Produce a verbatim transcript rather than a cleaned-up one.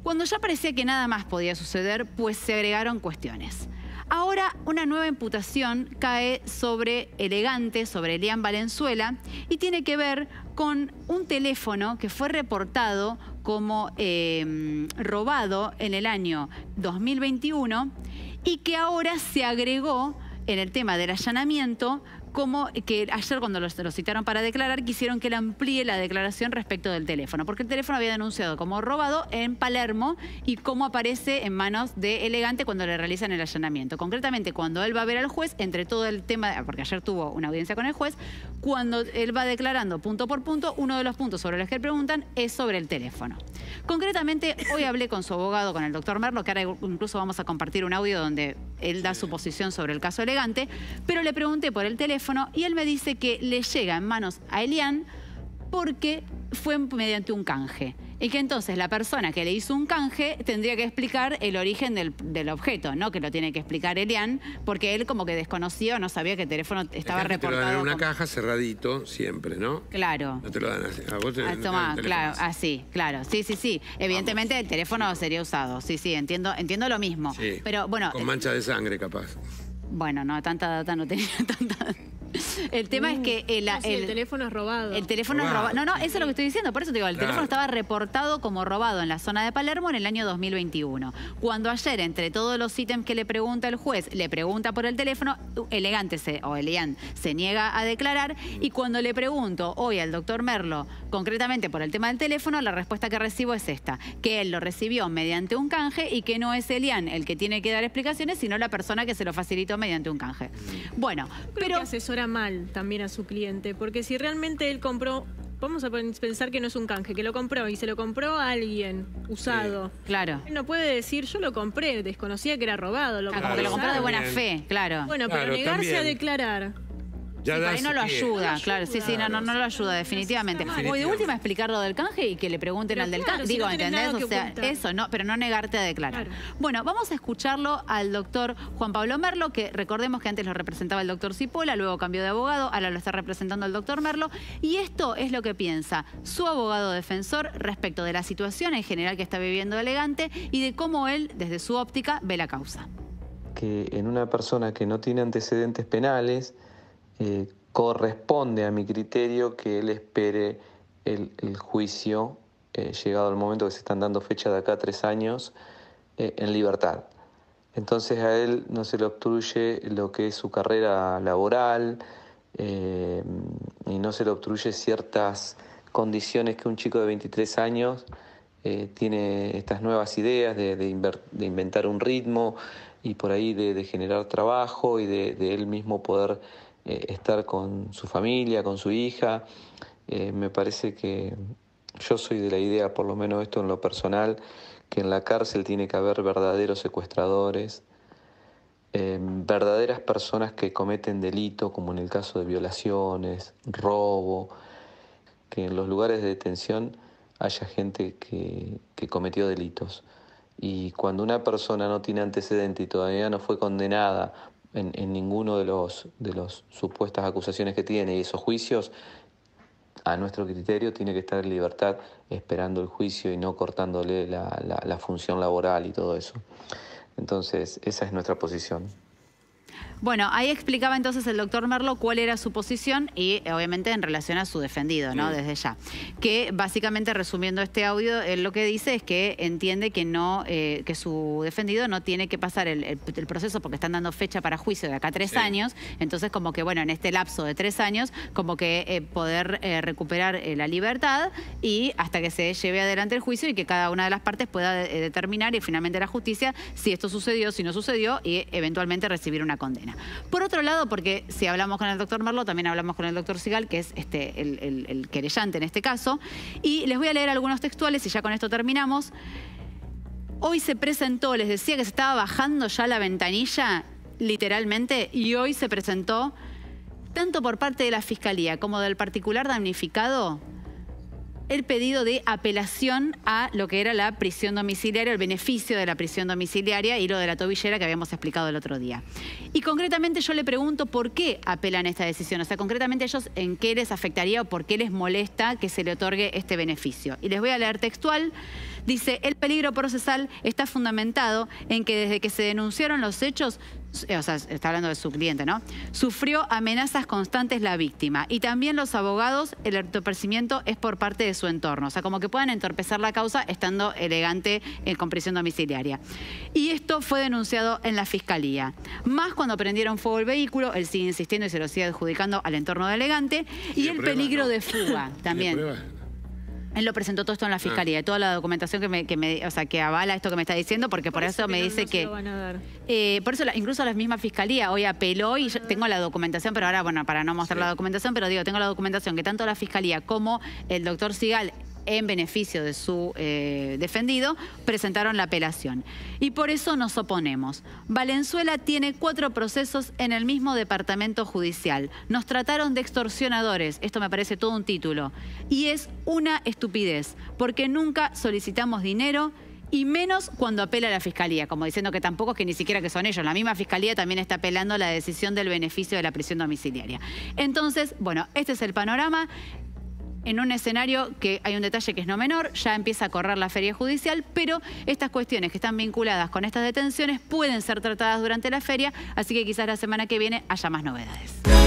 Cuando ya parecía que nada más podía suceder, pues se agregaron cuestiones. Ahora una nueva imputación cae sobre Elegante, sobre Elian Valenzuela, y tiene que ver con un teléfono que fue reportado como eh, robado en el año dos mil veintiuno y que ahora se agregó en el tema del allanamiento, como que ayer cuando lo, lo citaron para declarar, quisieron que él amplíe la declaración respecto del teléfono, porque el teléfono había denunciado como robado en Palermo y cómo aparece en manos de Elegante cuando le realizan el allanamiento. Concretamente, cuando él va a ver al juez, entre todo el tema, porque ayer tuvo una audiencia con el juez, cuando él va declarando punto por punto, uno de los puntos sobre los que preguntan es sobre el teléfono. Concretamente, hoy hablé con su abogado, con el doctor Merlo, que ahora incluso vamos a compartir un audio donde él da su posición sobre el caso Elegante, pero le pregunté por el teléfono y él me dice que le llega en manos a Elian porque fue mediante un canje. Y que entonces la persona que le hizo un canje tendría que explicar el origen del, del objeto, ¿no? Que lo tiene que explicar Elian, porque él como que desconocía, no sabía que el teléfono estaba el reportado. Te lo dan en una como... caja cerradito siempre, ¿no? Claro. No te lo dan así. A vos te ah, toma, claro, así, claro. Sí, sí, sí. Evidentemente Vamos. el teléfono sí. sería usado. Sí, sí, entiendo, entiendo lo mismo. Sí. Pero bueno. Con mancha de sangre, capaz. Bueno, no, tanta data no tenía, tanta... El tema uh, es que el, no, sí, el, el teléfono es robado. El teléfono robado. es robado. No, no, eso es lo que estoy diciendo. Por eso te digo, el claro. teléfono estaba reportado como robado en la zona de Palermo en el año dos mil veintiuno. Cuando ayer, entre todos los ítems que le pregunta el juez, le pregunta por el teléfono, Elegante se, o Elian se niega a declarar. Y cuando le pregunto hoy al doctor Merlo, concretamente por el tema del teléfono, la respuesta que recibo es esta: que él lo recibió mediante un canje y que no es Elian el que tiene que dar explicaciones, sino la persona que se lo facilitó mediante un canje. Bueno, pero... mal también a su cliente, porque si realmente él compró, vamos a pensar que no es un canje, que lo compró y se lo compró a alguien usado. Sí, claro. Él no puede decir, yo lo compré, desconocía que era robado. Lo ah, como que lo compró de buena fe, claro. Bueno, claro, pero negarse también. a declarar... Sí, por ahí no lo ayuda, no claro, sí, sí, no, no, no lo ayuda definitivamente. O de última explicar lo del canje y que le pregunten pero al del claro, canje. Si Digo, no ¿entendés? O sea, ocultar. eso, no, pero no negarte a declarar. Claro. Bueno, vamos a escucharlo al doctor Juan Pablo Merlo, que recordemos que antes lo representaba el doctor Cipolla, luego cambió de abogado, ahora lo está representando el doctor Merlo. Y esto es lo que piensa su abogado defensor respecto de la situación en general que está viviendo Elegante y de cómo él, desde su óptica, ve la causa. Que en una persona que no tiene antecedentes penales, eh, corresponde a mi criterio que él espere el, el juicio, eh, llegado el momento que se están dando fecha de acá a tres años, eh, en libertad. Entonces a él no se le obstruye lo que es su carrera laboral eh, y no se le obstruye ciertas condiciones que un chico de veintitrés años eh, tiene estas nuevas ideas de, de, inver, de inventar un ritmo y por ahí de, de generar trabajo y de, de él mismo poder eh, estar con su familia, con su hija. Eh, me parece que yo soy de la idea, por lo menos esto en lo personal, que en la cárcel tiene que haber verdaderos secuestradores, eh, verdaderas personas que cometen delito, como en el caso de violaciones, robo, que en los lugares de detención haya gente que, que cometió delitos. Y cuando una persona no tiene antecedente y todavía no fue condenada en, en ninguno de los de las supuestas acusaciones que tiene y esos juicios, a nuestro criterio tiene que estar en libertad esperando el juicio y no cortándole la, la, la función laboral y todo eso. Entonces, esa es nuestra posición. Bueno, ahí explicaba entonces el doctor Merlo cuál era su posición y obviamente en relación a su defendido, ¿no? Sí. Desde ya. Que básicamente, resumiendo este audio, él lo que dice es que entiende que no, eh, que su defendido no tiene que pasar el, el, el proceso porque están dando fecha para juicio de acá a tres sí. años. Entonces, como que, bueno, en este lapso de tres años, como que eh, poder eh, recuperar eh, la libertad y hasta que se lleve adelante el juicio y que cada una de las partes pueda eh, determinar y finalmente la justicia si esto sucedió, si no sucedió y eventualmente recibir una condena. Por otro lado, porque si hablamos con el doctor Merlo, también hablamos con el doctor Sigal, que es este, el, el, el querellante en este caso, y les voy a leer algunos textuales y ya con esto terminamos. Hoy se presentó, les decía que se estaba bajando ya la ventanilla, literalmente, y hoy se presentó, tanto por parte de la Fiscalía como del particular damnificado, el pedido de apelación a lo que era la prisión domiciliaria, el beneficio de la prisión domiciliaria y lo de la tobillera que habíamos explicado el otro día. Y concretamente yo le pregunto por qué apelan esta decisión, o sea, concretamente ellos en qué les afectaría o por qué les molesta que se le otorgue este beneficio. Y les voy a leer textual. Dice, el peligro procesal está fundamentado en que desde que se denunciaron los hechos, o sea, está hablando de su cliente, ¿no? Sufrió amenazas constantes la víctima y también los abogados, el entorpecimiento es por parte de su entorno. O sea, como que puedan entorpecer la causa estando Elegante en con prisión domiciliaria. Y esto fue denunciado en la fiscalía. Más cuando prendieron fuego el vehículo, él sigue insistiendo y se lo sigue adjudicando al entorno de Elegante. Y, y el prueba, peligro ¿no? de fuga también. Él lo presentó todo esto en la fiscalía, ah. toda la documentación que me, que me, o sea, que avala esto que me está diciendo, porque por, por eso, eso me no, dice no que... Lo van a dar. Eh, por eso la, incluso la misma fiscalía hoy apeló y yo tengo la documentación, pero ahora, bueno, para no mostrar sí. la documentación, pero digo, tengo la documentación que tanto la fiscalía como el doctor Sigal, en beneficio de su eh, defendido, presentaron la apelación. Y por eso nos oponemos. Valenzuela tiene cuatro procesos en el mismo departamento judicial. Nos trataron de extorsionadores, esto me parece todo un título. Y es una estupidez, porque nunca solicitamos dinero y menos cuando apela a la fiscalía, como diciendo que tampoco es que ni siquiera que son ellos. La misma fiscalía también está apelando a la decisión del beneficio de la prisión domiciliaria. Entonces, bueno, este es el panorama. En un escenario que hay un detalle que es no menor, ya empieza a correr la feria judicial, pero estas cuestiones que están vinculadas con estas detenciones pueden ser tratadas durante la feria, así que quizás la semana que viene haya más novedades.